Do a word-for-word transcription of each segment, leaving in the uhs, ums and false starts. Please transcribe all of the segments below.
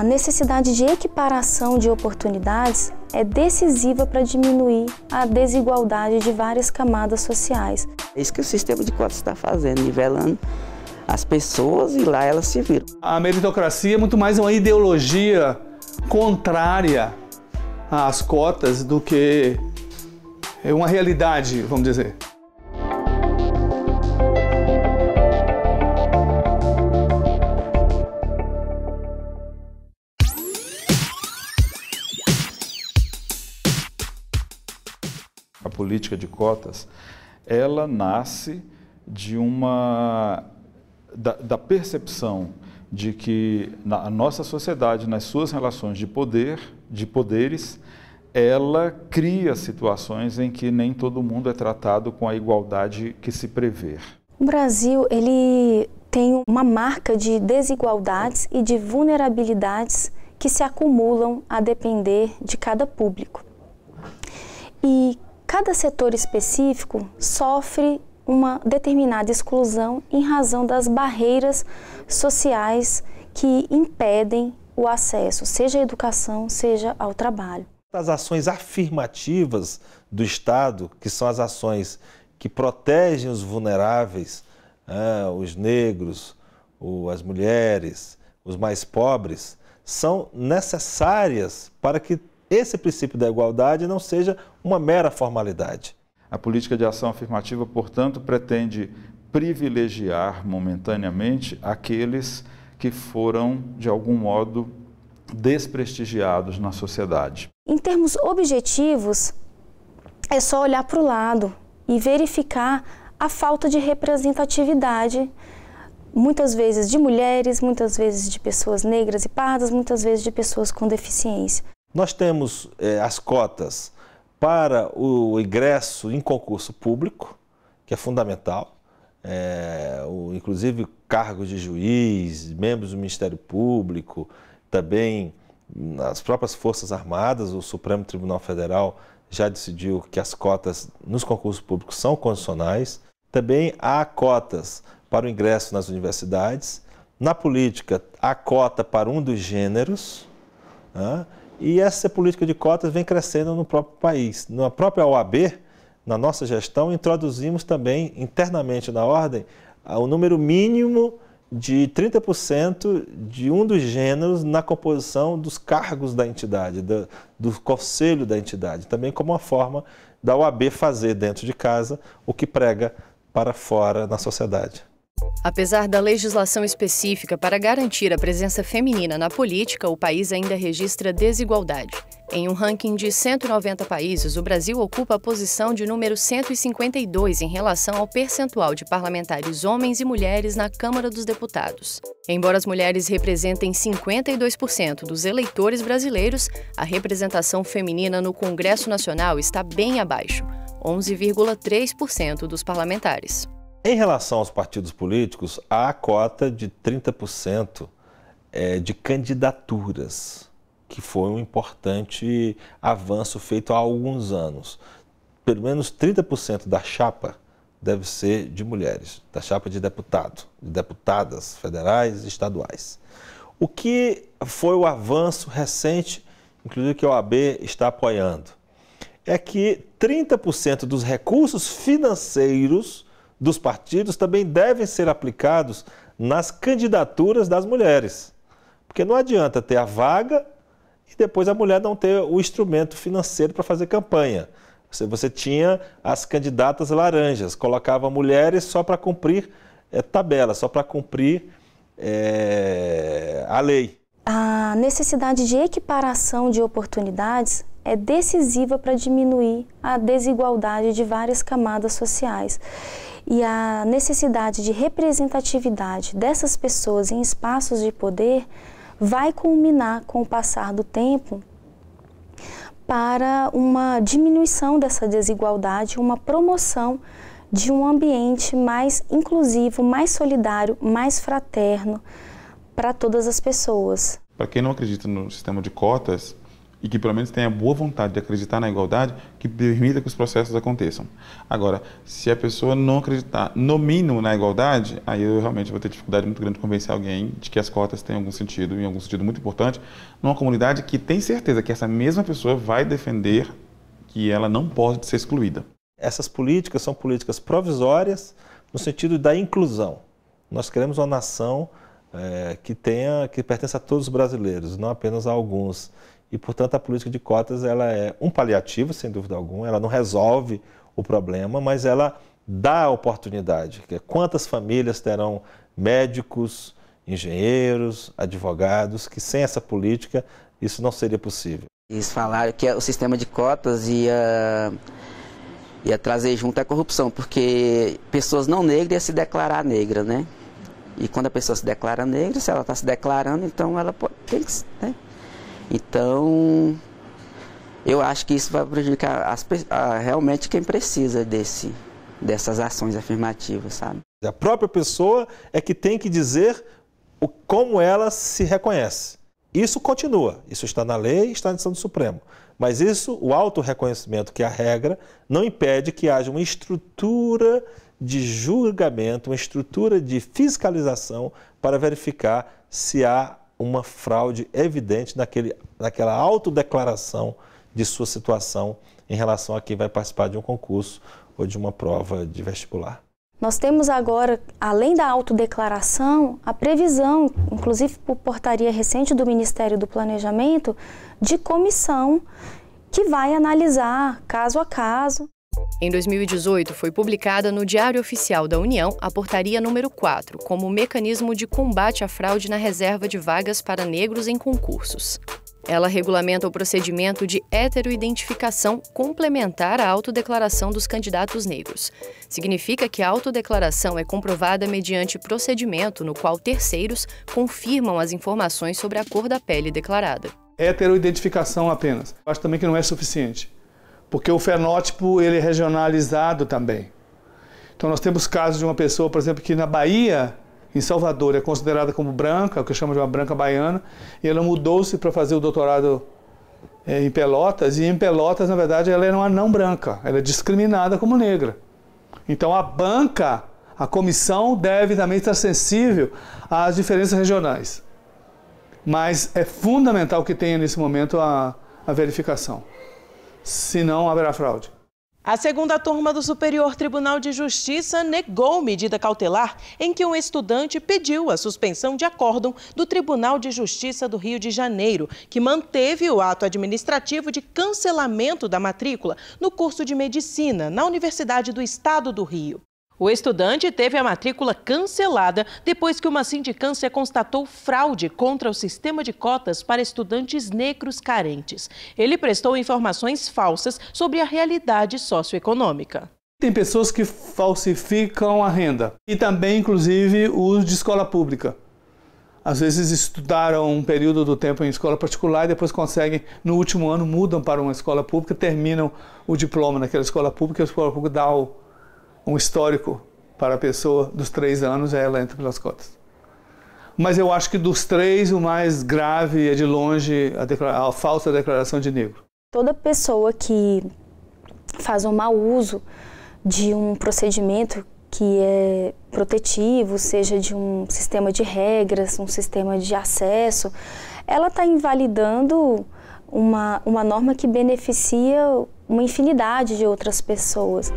necessidade de equiparação de oportunidades é decisiva para diminuir a desigualdade de várias camadas sociais. É isso que o sistema de cotas está fazendo, nivelando as pessoas e lá elas se viram. A meritocracia é muito mais uma ideologia contrária às cotas do que uma realidade, vamos dizer. A política de cotas, ela nasce de uma, da, da percepção de que na, a nossa sociedade, nas suas relações de poder, de poderes, ela cria situações em que nem todo mundo é tratado com a igualdade que se prevê. O Brasil, ele tem uma marca de desigualdades e de vulnerabilidades que se acumulam a depender de cada público. E cada setor específico sofre uma determinada exclusão em razão das barreiras sociais que impedem o acesso, seja à educação, seja ao trabalho. As ações afirmativas do Estado, que são as ações que protegem os vulneráveis, ah, os negros, o, as mulheres, os mais pobres, são necessárias para que esse princípio da igualdade não seja uma mera formalidade. A política de ação afirmativa, portanto, pretende privilegiar momentaneamente aqueles que foram, de algum modo, desprestigiados na sociedade. Em termos objetivos, é só olhar para o lado e verificar a falta de representatividade, muitas vezes de mulheres, muitas vezes de pessoas negras e pardas, muitas vezes de pessoas com deficiência. Nós temos eh, as cotas para o ingresso em concurso público, que é fundamental, é, o, inclusive cargos de juiz, membros do Ministério Público, também nas próprias Forças Armadas, o Supremo Tribunal Federal já decidiu que as cotas nos concursos públicos são condicionais. Também há cotas para o ingresso nas universidades. Na política, há cota para um dos gêneros, né? E essa política de cotas vem crescendo no próprio país. Na própria O A B, na nossa gestão, introduzimos também internamente na ordem o número mínimo de trinta por cento de um dos gêneros na composição dos cargos da entidade, do, do conselho da entidade, também como uma forma da O A B fazer dentro de casa o que prega para fora na sociedade. Apesar da legislação específica para garantir a presença feminina na política, o país ainda registra desigualdade. Em um ranking de cento e noventa países, o Brasil ocupa a posição de número cento e cinquenta e dois em relação ao percentual de parlamentares homens e mulheres na Câmara dos Deputados. Embora as mulheres representem cinquenta e dois por cento dos eleitores brasileiros, a representação feminina no Congresso Nacional está bem abaixo, onze vírgula três por cento dos parlamentares. Em relação aos partidos políticos, há a cota de trinta por cento de candidaturas, que foi um importante avanço feito há alguns anos. Pelo menos trinta por cento da chapa deve ser de mulheres, da chapa de deputado, de deputadas federais e estaduais. O que foi o avanço recente, inclusive que a O A B está apoiando, é que trinta por cento dos recursos financeiros dos partidos também devem ser aplicados nas candidaturas das mulheres. Porque não adianta ter a vaga e depois a mulher não ter o instrumento financeiro para fazer campanha. Você, você tinha as candidatas laranjas, colocava mulheres só para cumprir é, tabela, só para cumprir é, a lei. A necessidade de equiparação de oportunidades é decisiva para diminuir a desigualdade de várias camadas sociais. E a necessidade de representatividade dessas pessoas em espaços de poder vai culminar com o passar do tempo para uma diminuição dessa desigualdade, uma promoção de um ambiente mais inclusivo, mais solidário, mais fraterno para todas as pessoas. Para quem não acredita no sistema de cotas, e que pelo menos tenha boa vontade de acreditar na igualdade, que permita que os processos aconteçam. Agora, se a pessoa não acreditar no mínimo na igualdade, aí eu realmente vou ter dificuldade muito grande de convencer alguém de que as cotas têm algum sentido, em algum sentido muito importante, numa comunidade que tem certeza que essa mesma pessoa vai defender que ela não pode ser excluída. Essas políticas são políticas provisórias no sentido da inclusão. Nós queremos uma nação é, que tenha, que pertença a todos os brasileiros, não apenas a alguns. E, portanto, a política de cotas ela é um paliativo, sem dúvida alguma, ela não resolve o problema, mas ela dá a oportunidade. Quantas famílias terão médicos, engenheiros, advogados, que sem essa política isso não seria possível. Eles falaram que o sistema de cotas ia, ia trazer junto a corrupção, porque pessoas não negras iam se declarar negra, né? E quando a pessoa se declara negra, se ela está se declarando, então ela pode, tem que... Né? Então, eu acho que isso vai prejudicar as, a, realmente quem precisa desse, dessas ações afirmativas, sabe? A própria pessoa é que tem que dizer o, como ela se reconhece. Isso continua, isso está na lei e está na decisão do Supremo. Mas isso, o autorreconhecimento, que é a regra, não impede que haja uma estrutura de julgamento, uma estrutura de fiscalização para verificar se há uma fraude evidente naquele, naquela autodeclaração de sua situação em relação a quem vai participar de um concurso ou de uma prova de vestibular. Nós temos agora, além da autodeclaração, a previsão, inclusive por portaria recente do Ministério do Planejamento, de comissão que vai analisar caso a caso. Em dois mil e dezoito, foi publicada no Diário Oficial da União a Portaria número quatro, como mecanismo de combate à fraude na reserva de vagas para negros em concursos. Ela regulamenta o procedimento de heteroidentificação complementar à autodeclaração dos candidatos negros. Significa que a autodeclaração é comprovada mediante procedimento no qual terceiros confirmam as informações sobre a cor da pele declarada. Heteroidentificação apenas. Acho também que não é suficiente, porque o fenótipo ele é regionalizado também. Então nós temos casos de uma pessoa, por exemplo, que na Bahia, em Salvador, é considerada como branca, o que eu chamo de uma branca baiana, e ela mudou-se para fazer o doutorado é, em Pelotas, e em Pelotas, na verdade, ela era uma não branca, ela é discriminada como negra. Então a banca, a comissão deve também estar sensível às diferenças regionais. Mas é fundamental que tenha nesse momento a, a verificação. Senão haverá fraude. A segunda turma do Superior Tribunal de Justiça negou medida cautelar em que um estudante pediu a suspensão de acórdão do Tribunal de Justiça do Rio de Janeiro, que manteve o ato administrativo de cancelamento da matrícula no curso de Medicina na Universidade do Estado do Rio. O estudante teve a matrícula cancelada depois que uma sindicância constatou fraude contra o sistema de cotas para estudantes negros carentes. Ele prestou informações falsas sobre a realidade socioeconômica. Tem pessoas que falsificam a renda e também, inclusive, os de escola pública. Às vezes estudaram um período do tempo em escola particular e depois conseguem, no último ano, mudam para uma escola pública, terminam o diploma naquela escola pública e a escola pública dá o um histórico para a pessoa dos três anos, ela entra pelas cotas. Mas eu acho que dos três, o mais grave é de longe a, a falsa declaração de negro. Toda pessoa que faz um mau uso de um procedimento que é protetivo, seja de um sistema de regras, um sistema de acesso, ela está invalidando uma, uma norma que beneficia uma infinidade de outras pessoas.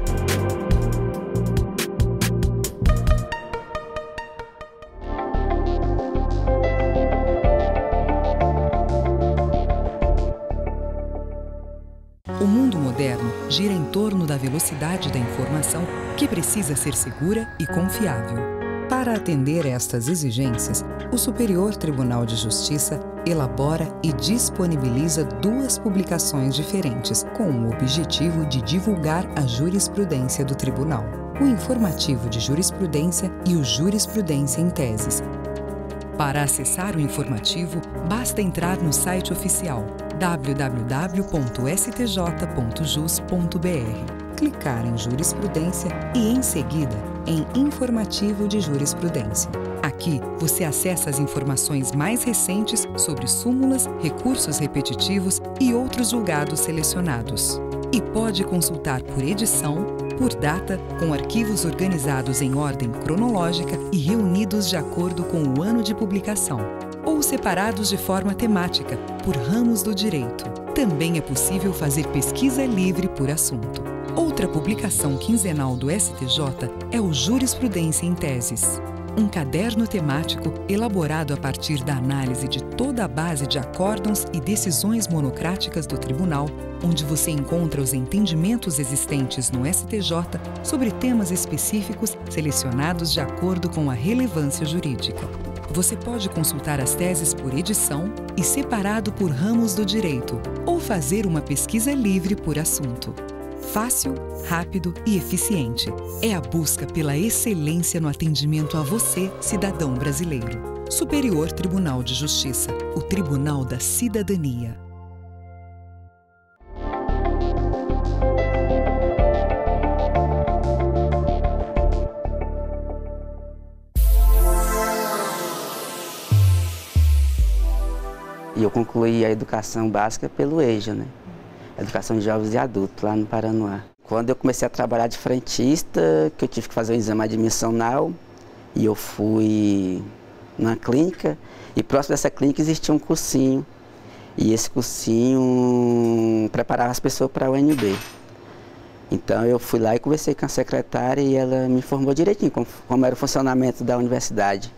O mundo moderno gira em torno da velocidade da informação, que precisa ser segura e confiável. Para atender a estas exigências, o Superior Tribunal de Justiça elabora e disponibiliza duas publicações diferentes, com o objetivo de divulgar a jurisprudência do Tribunal: o Informativo de Jurisprudência e o Jurisprudência em Teses. Para acessar o informativo, basta entrar no site oficial w w w ponto s t j ponto jus ponto b r, clicar em Jurisprudência e, em seguida, em Informativo de Jurisprudência. Aqui Aqui, você acessa as informações mais recentes sobre súmulas, recursos repetitivos e outros julgados selecionados. E pode consultar por edição, por data, com arquivos organizados em ordem cronológica e reunidos de acordo com o ano de publicação, ou separados de forma temática, por ramos do direito. Também é possível fazer pesquisa livre por assunto. Outra publicação quinzenal do S T J é o Jurisprudência em Teses, um caderno temático elaborado a partir da análise de toda a base de acórdãos e decisões monocráticas do Tribunal, onde você encontra os entendimentos existentes no S T J sobre temas específicos selecionados de acordo com a relevância jurídica. Você pode consultar as teses por edição e separado por ramos do direito, ou fazer uma pesquisa livre por assunto. Fácil, rápido e eficiente. É a busca pela excelência no atendimento a você, cidadão brasileiro. Superior Tribunal de Justiça, o Tribunal da Cidadania. E eu concluí a educação básica pelo EJA, né? Educação de Jovens e Adultos, lá no Paranoá. Quando eu comecei a trabalhar de frentista, que eu tive que fazer um exame admissional, e eu fui numa clínica, e próximo dessa clínica existia um cursinho, e esse cursinho preparava as pessoas para a U N B. Então eu fui lá e conversei com a secretária, e ela me informou direitinho como, como era o funcionamento da universidade.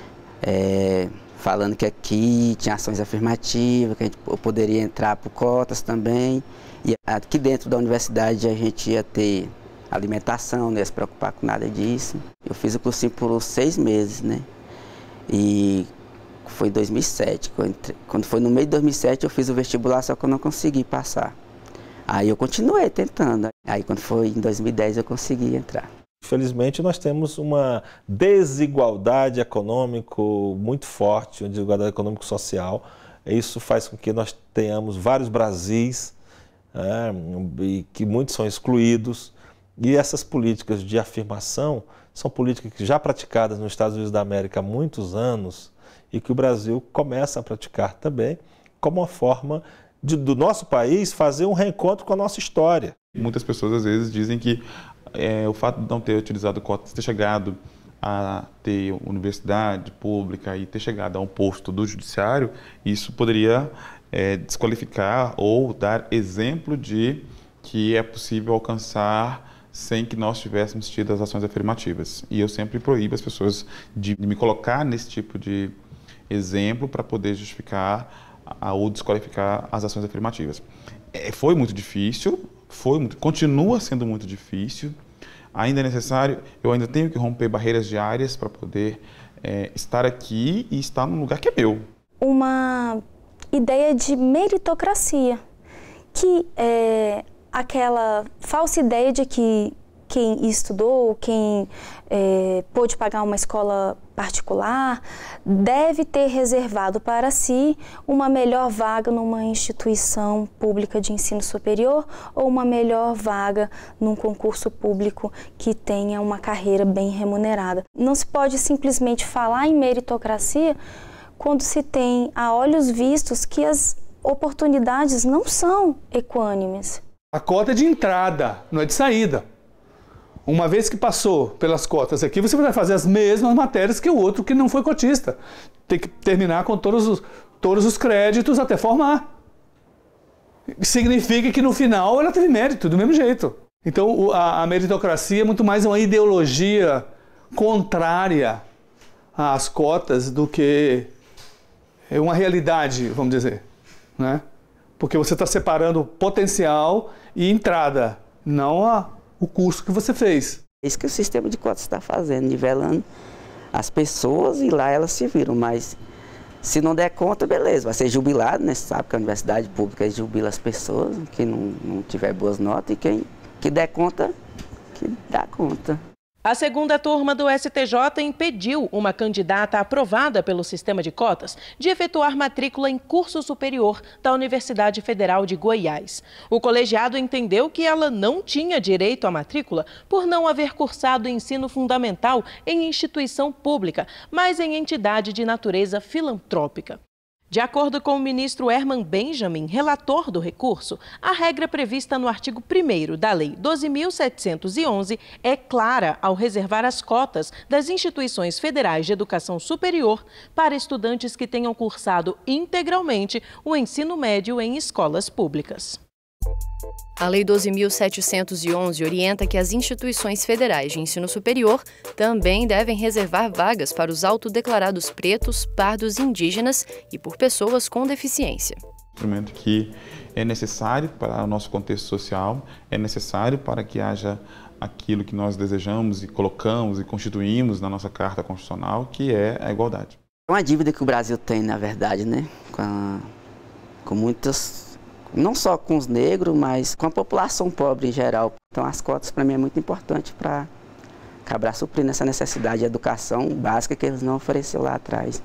É, falando que aqui tinha ações afirmativas, que a gente poderia entrar por cotas também. E aqui dentro da universidade a gente ia ter alimentação, não ia se preocupar com nada disso. Eu fiz o cursinho por seis meses, né? E foi em dois mil e sete. Quando foi no meio de dois mil e sete eu fiz o vestibular, só que eu não consegui passar. Aí eu continuei tentando. Aí quando foi em dois mil e dez eu consegui entrar. Infelizmente, nós temos uma desigualdade econômica muito forte, uma desigualdade econômico-social. Isso faz com que nós tenhamos vários Brasis, é, e que muitos são excluídos. E essas políticas de afirmação são políticas que já praticadas nos Estados Unidos da América há muitos anos e que o Brasil começa a praticar também como uma forma de, do nosso país fazer um reencontro com a nossa história. Muitas pessoas às vezes dizem que É, o fato de não ter utilizado cotas, ter chegado a ter universidade pública e ter chegado a um posto do judiciário, isso poderia é, desqualificar ou dar exemplo de que é possível alcançar sem que nós tivéssemos tido as ações afirmativas. E eu sempre proíbo as pessoas de, de me colocar nesse tipo de exemplo para poder justificar a, ou desqualificar as ações afirmativas. É, foi muito difícil. Foi muito, continua sendo muito difícil, ainda é necessário, eu ainda tenho que romper barreiras diárias para poder é, estar aqui e estar num lugar que é meu. Uma ideia de meritocracia, que é aquela falsa ideia de que quem estudou, quem é, pôde pagar uma escola particular, deve ter reservado para si uma melhor vaga numa instituição pública de ensino superior ou uma melhor vaga num concurso público que tenha uma carreira bem remunerada. Não se pode simplesmente falar em meritocracia quando se tem a olhos vistos que as oportunidades não são equânimes. A cota é de entrada, não é de saída. Uma vez que passou pelas cotas aqui, você vai fazer as mesmas matérias que o outro que não foi cotista. Tem que terminar com todos os, todos os créditos até formar. Significa que no final ela teve mérito, do mesmo jeito. Então a, a meritocracia é muito mais uma ideologia contrária às cotas do que uma realidade, vamos dizer, né? Porque você está separando potencial e entrada, não a o curso que você fez. É isso que o sistema de cotas está fazendo, nivelando as pessoas e lá elas se viram, mas se não der conta, beleza, vai ser jubilado, né? Você sabe que a universidade pública jubila as pessoas, quem não, não tiver boas notas, e quem que der conta, que dá conta. A segunda turma do S T J impediu uma candidata aprovada pelo sistema de cotas de efetuar matrícula em curso superior da Universidade Federal de Goiás. O colegiado entendeu que ela não tinha direito à matrícula por não haver cursado ensino fundamental em instituição pública, mas em entidade de natureza filantrópica. De acordo com o ministro Herman Benjamin, relator do recurso, a regra prevista no artigo primeiro da Lei doze mil setecentos e onze é clara ao reservar as cotas das instituições federais de educação superior para estudantes que tenham cursado integralmente o ensino médio em escolas públicas. A Lei doze mil setecentos e onze orienta que as instituições federais de ensino superior também devem reservar vagas para os autodeclarados pretos, pardos e indígenas e por pessoas com deficiência. Um instrumento que é necessário para o nosso contexto social, é necessário para que haja aquilo que nós desejamos e colocamos e constituímos na nossa Carta Constitucional, que é a igualdade. É uma dívida que o Brasil tem, na verdade, né? Com, a, com muitas... não só com os negros, mas com a população pobre em geral. Então as cotas para mim é muito importante para acabar suprindo essa necessidade de educação básica que eles não ofereceram lá atrás.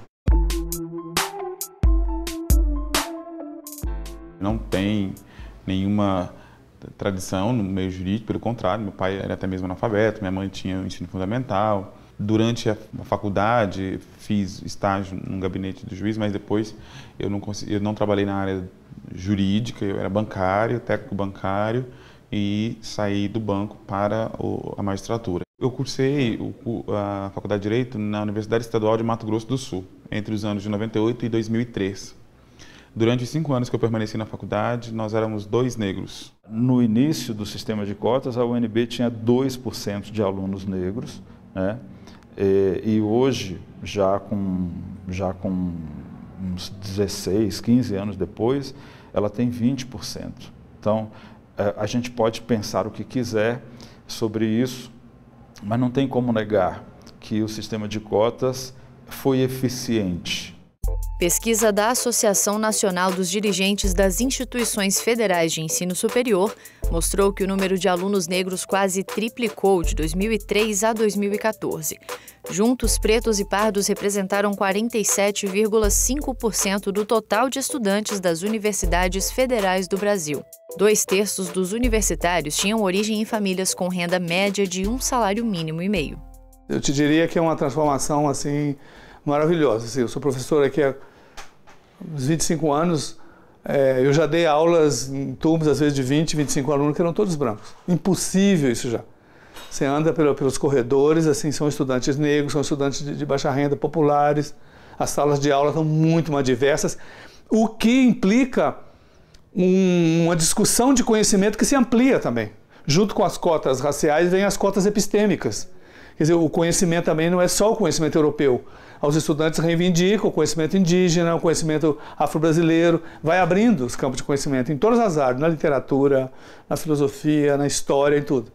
Não tem nenhuma tradição no meio jurídico, pelo contrário, meu pai era até mesmo analfabeto, minha mãe tinha o ensino fundamental. Durante a faculdade fiz estágio num gabinete do juiz, mas depois eu não, consegui, eu não trabalhei na área jurídica, eu era bancário, técnico bancário e saí do banco para a magistratura. Eu cursei a Faculdade de Direito na Universidade Estadual de Mato Grosso do Sul, entre os anos de noventa e oito e dois mil e três. Durante os cinco anos que eu permaneci na faculdade, nós éramos dois negros. No início do sistema de cotas, a U N B tinha dois por cento de alunos negros, né? E, e hoje, já com, já com uns dezesseis, quinze anos depois, ela tem vinte por cento. Então, a gente pode pensar o que quiser sobre isso, mas não tem como negar que o sistema de cotas foi eficiente. Pesquisa da Associação Nacional dos Dirigentes das Instituições Federais de Ensino Superior mostrou que o número de alunos negros quase triplicou de dois mil e três a dois mil e quatorze. Juntos, pretos e pardos representaram quarenta e sete vírgula cinco por cento do total de estudantes das universidades federais do Brasil. Dois terços dos universitários tinham origem em famílias com renda média de um salário mínimo e meio. Eu te diria que é uma transformação assim maravilhosa. Assim, eu sou professor aqui há uns vinte e cinco anos, é, eu já dei aulas em turmas, às vezes de vinte, vinte e cinco alunos, que eram todos brancos. Impossível isso já. Você anda pelo, pelos corredores, assim, são estudantes negros, são estudantes de, de baixa renda, populares, as salas de aula estão muito mais diversas, o que implica um, uma discussão de conhecimento que se amplia também. Junto com as cotas raciais vem as cotas epistêmicas. Quer dizer, o conhecimento também não é só o conhecimento europeu. Os estudantes reivindicam o conhecimento indígena, o conhecimento afro-brasileiro, vai abrindo os campos de conhecimento em todas as áreas, na literatura, na filosofia, na história, em tudo.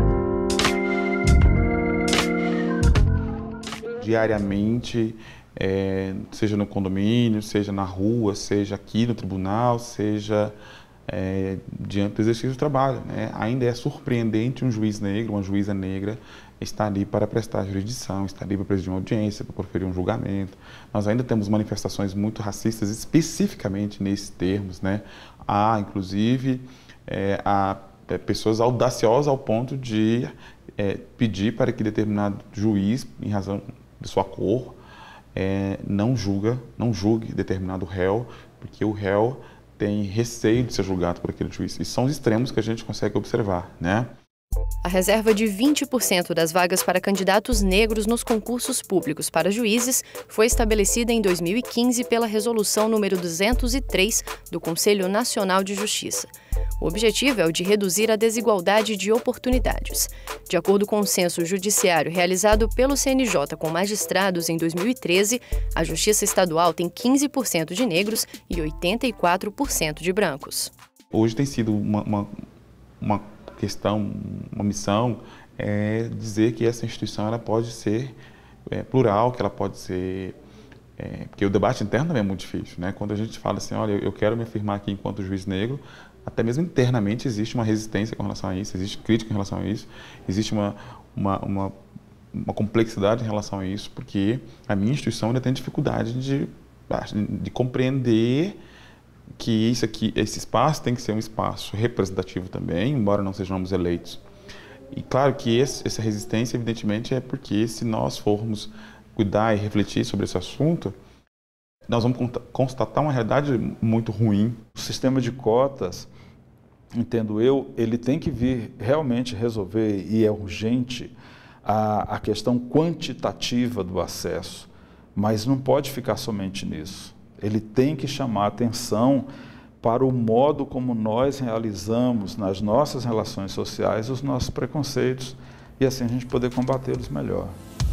Diariamente, é, seja no condomínio, seja na rua, seja aqui no tribunal, seja é, diante do exercício do trabalho, né? Ainda é surpreendente um juiz negro, uma juíza negra, está ali para prestar jurisdição, está ali para presidir uma audiência, para proferir um julgamento. Nós ainda temos manifestações muito racistas, especificamente nesses termos, né? Há, inclusive, é, há é, pessoas audaciosas ao ponto de é, pedir para que determinado juiz, em razão de sua cor, é, não julga, não julgue determinado réu, porque o réu tem receio de ser julgado por aquele juiz. E são os extremos que a gente consegue observar, né? A reserva de vinte por cento das vagas para candidatos negros nos concursos públicos para juízes foi estabelecida em dois mil e quinze pela Resolução número duzentos e três do Conselho Nacional de Justiça. O objetivo é o de reduzir a desigualdade de oportunidades. De acordo com o censo judiciário realizado pelo C N J com magistrados em dois mil e treze, a Justiça Estadual tem quinze por cento de negros e oitenta e quatro por cento de brancos. Hoje tem sido uma, uma, uma questão, uma missão, é dizer que essa instituição ela pode ser é, plural, que ela pode ser É, porque o debate interno também é muito difícil, né? Quando a gente fala assim, olha, eu quero me afirmar aqui enquanto juiz negro, até mesmo internamente existe uma resistência com relação a isso, existe crítica em relação a isso, existe uma, uma, uma, uma complexidade em relação a isso, porque a minha instituição ainda tem dificuldade de, de compreender que isso aqui, esse espaço tem que ser um espaço representativo também, embora não sejamos eleitos. E claro que esse, essa resistência, evidentemente, é porque se nós formos cuidar e refletir sobre esse assunto, nós vamos constatar uma realidade muito ruim. O sistema de cotas, entendo eu, ele tem que vir realmente resolver, e é urgente, a, a questão quantitativa do acesso, mas não pode ficar somente nisso. Ele tem que chamar a atenção para o modo como nós realizamos nas nossas relações sociais os nossos preconceitos e assim a gente poder combatê-los melhor.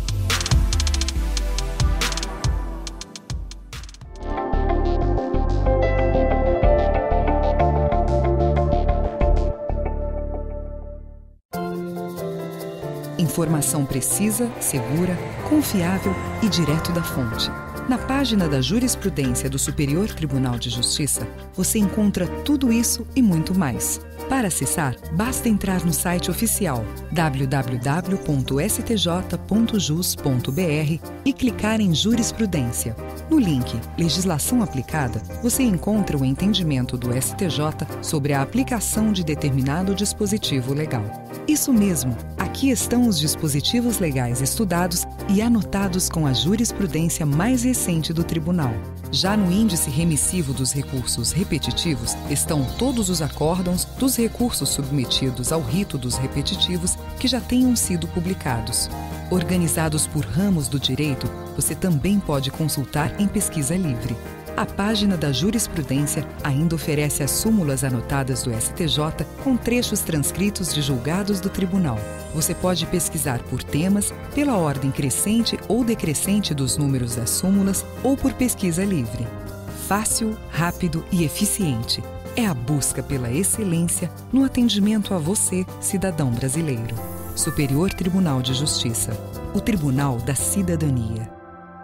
Informação precisa, segura, confiável e direto da fonte. Na página da Jurisprudência do Superior Tribunal de Justiça, você encontra tudo isso e muito mais. Para acessar, basta entrar no site oficial w w w ponto s t j ponto jus ponto b r e clicar em Jurisprudência. No link Legislação Aplicada, você encontra o entendimento do S T J sobre a aplicação de determinado dispositivo legal. Isso mesmo, aqui estão os dispositivos legais estudados e anotados com a jurisprudência mais recente do Tribunal. Já no índice remissivo dos recursos repetitivos estão todos os acórdãos dos recursos submetidos ao rito dos repetitivos que já tenham sido publicados. Organizados por ramos do direito, você também pode consultar em pesquisa livre. A página da Jurisprudência ainda oferece as súmulas anotadas do S T J com trechos transcritos de julgados do Tribunal. Você pode pesquisar por temas, pela ordem crescente ou decrescente dos números das súmulas ou por pesquisa livre. Fácil, rápido e eficiente. É a busca pela excelência no atendimento a você, cidadão brasileiro. Superior Tribunal de Justiça. O Tribunal da Cidadania.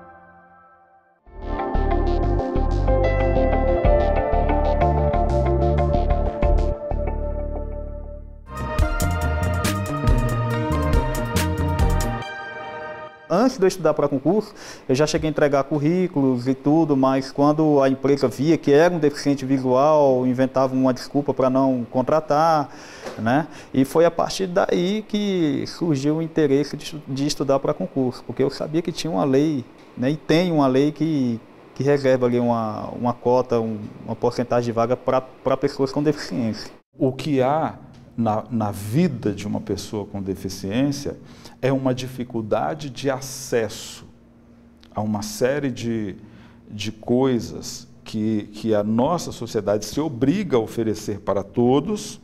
Antes de eu estudar para concurso, eu já cheguei a entregar currículos e tudo, mas quando a empresa via que era um deficiente visual, inventava uma desculpa para não contratar, né? E foi a partir daí que surgiu o interesse de, de estudar para concurso, porque eu sabia que tinha uma lei, né? E tem uma lei que, que reserva ali uma, uma cota, um, uma porcentagem de vaga para pessoas com deficiência. O que há na, na vida de uma pessoa com deficiência é uma dificuldade de acesso a uma série de, de coisas que, que a nossa sociedade se obriga a oferecer para todos,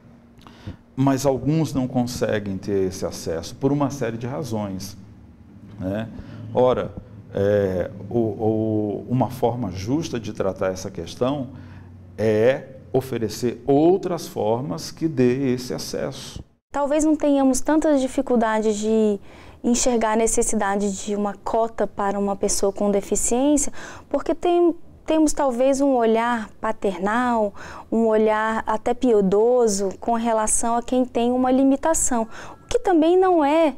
mas alguns não conseguem ter esse acesso por uma série de razões, né? Ora, é, o, o, uma forma justa de tratar essa questão é oferecer outras formas que dê esse acesso. Talvez não tenhamos tantas dificuldades de enxergar a necessidade de uma cota para uma pessoa com deficiência, porque tem, temos talvez um olhar paternal, um olhar até piedoso com relação a quem tem uma limitação, o que também não é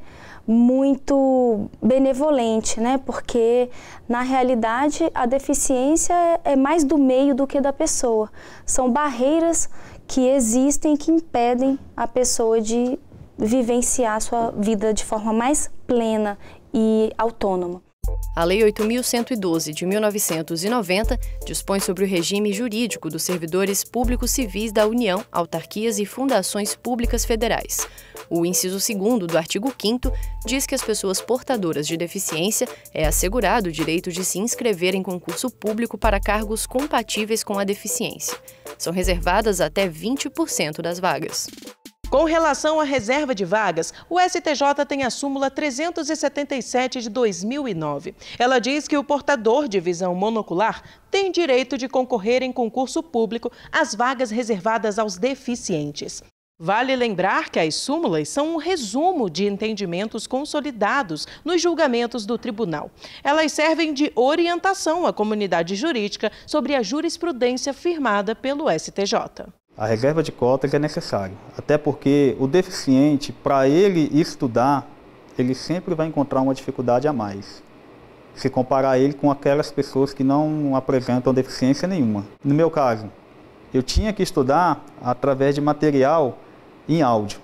muito benevolente, né? Porque na realidade a deficiência é mais do meio do que da pessoa. São barreiras que existem e que impedem a pessoa de vivenciar a sua vida de forma mais plena e autônoma. A Lei oito mil cento e doze, de mil novecentos e noventa, dispõe sobre o regime jurídico dos servidores públicos civis da União, autarquias e fundações públicas federais. O inciso segundo do artigo quinto diz que as pessoas portadoras de deficiência é assegurado o direito de se inscrever em concurso público para cargos compatíveis com a deficiência. São reservadas até vinte por cento das vagas. Com relação à reserva de vagas, o S T J tem a súmula trezentos e setenta e sete de dois mil e nove. Ela diz que o portador de visão monocular tem direito de concorrer em concurso público às vagas reservadas aos deficientes. Vale lembrar que as súmulas são um resumo de entendimentos consolidados nos julgamentos do tribunal. Elas servem de orientação à comunidade jurídica sobre a jurisprudência firmada pelo S T J. A reserva de cotas é necessária, até porque o deficiente, para ele estudar, ele sempre vai encontrar uma dificuldade a mais, se comparar ele com aquelas pessoas que não apresentam deficiência nenhuma. No meu caso, eu tinha que estudar através de material em áudio.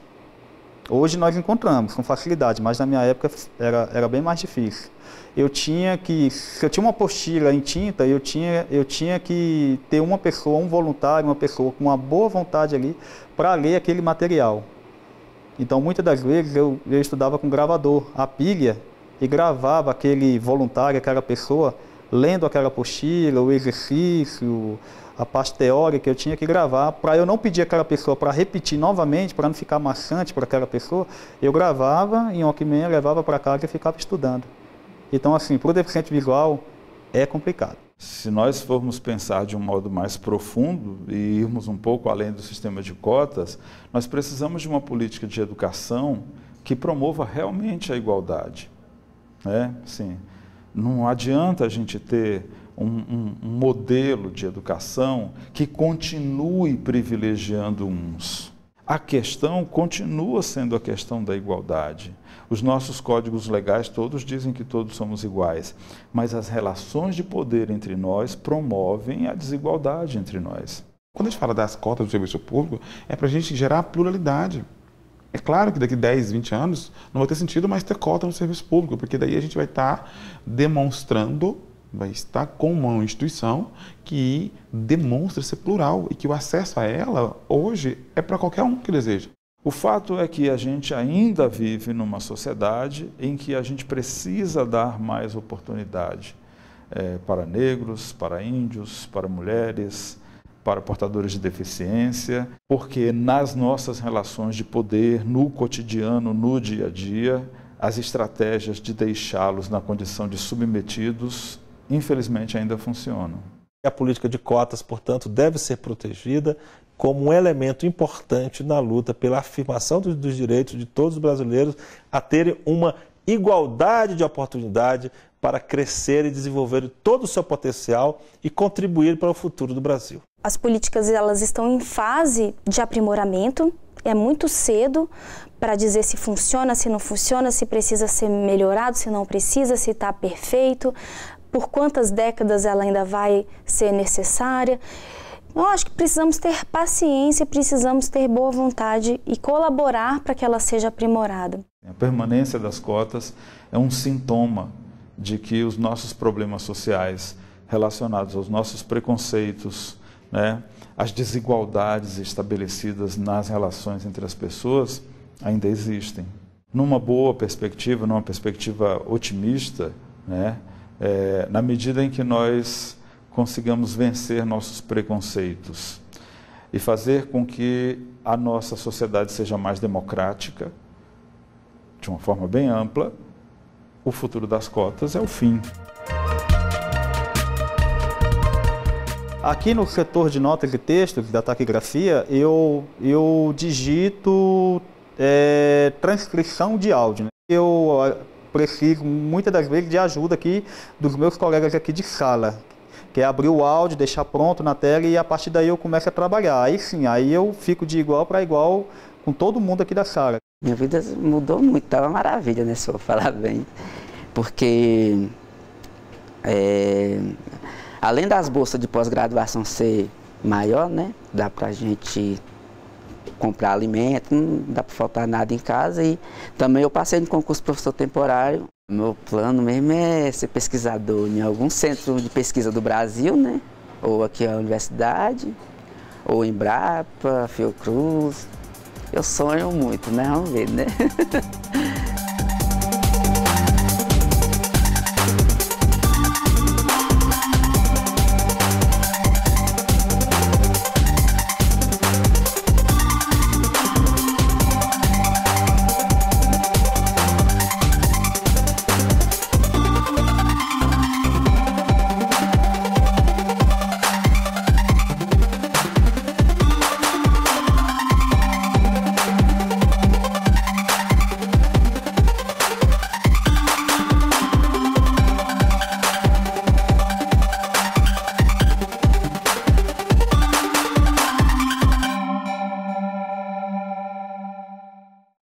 Hoje nós encontramos com facilidade, mas na minha época era, era bem mais difícil. Eu tinha que, se eu tinha uma apostila em tinta, eu tinha, eu tinha que ter uma pessoa, um voluntário, uma pessoa com uma boa vontade ali para ler aquele material. Então, muitas das vezes eu, eu estudava com gravador, a pilha, e gravava aquele voluntário, aquela pessoa, lendo aquela apostila, o exercício, a parte teórica, eu tinha que gravar, para eu não pedir aquela pessoa para repetir novamente, para não ficar maçante para aquela pessoa, eu gravava em Walkman, levava para casa e ficava estudando. Então, assim, para o deficiente visual é complicado. Se nós formos pensar de um modo mais profundo e irmos um pouco além do sistema de cotas, nós precisamos de uma política de educação que promova realmente a igualdade. Né? Assim, não adianta a gente ter um, um, um modelo de educação que continue privilegiando uns. A questão continua sendo a questão da igualdade. Os nossos códigos legais todos dizem que todos somos iguais, mas as relações de poder entre nós promovem a desigualdade entre nós. Quando a gente fala das cotas do serviço público, é para a gente gerar pluralidade. É claro que daqui a dez, vinte anos não vai ter sentido mais ter cota no serviço público, porque daí a gente vai estar demonstrando, vai estar com uma instituição que demonstra ser plural e que o acesso a ela hoje é para qualquer um que deseja. O fato é que a gente ainda vive numa sociedade em que a gente precisa dar mais oportunidade é, para negros, para índios, para mulheres, para portadores de deficiência, porque nas nossas relações de poder, no cotidiano, no dia a dia, as estratégias de deixá-los na condição de submetidos, infelizmente, ainda funcionam. A política de cotas, portanto, deve ser protegida como um elemento importante na luta pela afirmação dos, dos direitos de todos os brasileiros a terem uma igualdade de oportunidade para crescer e desenvolver todo o seu potencial e contribuir para o futuro do Brasil. As políticas elas estão em fase de aprimoramento, é muito cedo para dizer se funciona, se não funciona, se precisa ser melhorado, se não precisa, se está perfeito, por quantas décadas ela ainda vai ser necessária. Eu acho que precisamos ter paciência, precisamos ter boa vontade e colaborar para que ela seja aprimorada. A permanência das cotas é um sintoma de que os nossos problemas sociais relacionados aos nossos preconceitos, né, as desigualdades estabelecidas nas relações entre as pessoas ainda existem. Numa boa perspectiva, numa perspectiva otimista, né, é, na medida em que nós consigamos vencer nossos preconceitos e fazer com que a nossa sociedade seja mais democrática, de uma forma bem ampla, o futuro das cotas é o fim. Aqui no setor de notas e textos da taquigrafia, eu, eu digito é, transcrição de áudio, né? Eu preciso muitas das vezes de ajuda aqui dos meus colegas aqui de sala, que é abrir o áudio, deixar pronto na tela e a partir daí eu começo a trabalhar. Aí sim, aí eu fico de igual para igual com todo mundo aqui da sala. Minha vida mudou muito, tá uma maravilha, né, se eu falar bem. Porque, é, além das bolsas de pós-graduação ser maior, né, dá pra gente comprar alimento, não dá pra faltar nada em casa. E também eu passei no concurso professor temporário. Meu plano mesmo é ser pesquisador em algum centro de pesquisa do Brasil, né, ou aqui a universidade, ou Embrapa, Fiocruz. Eu sonho muito, né? Vamos ver, né?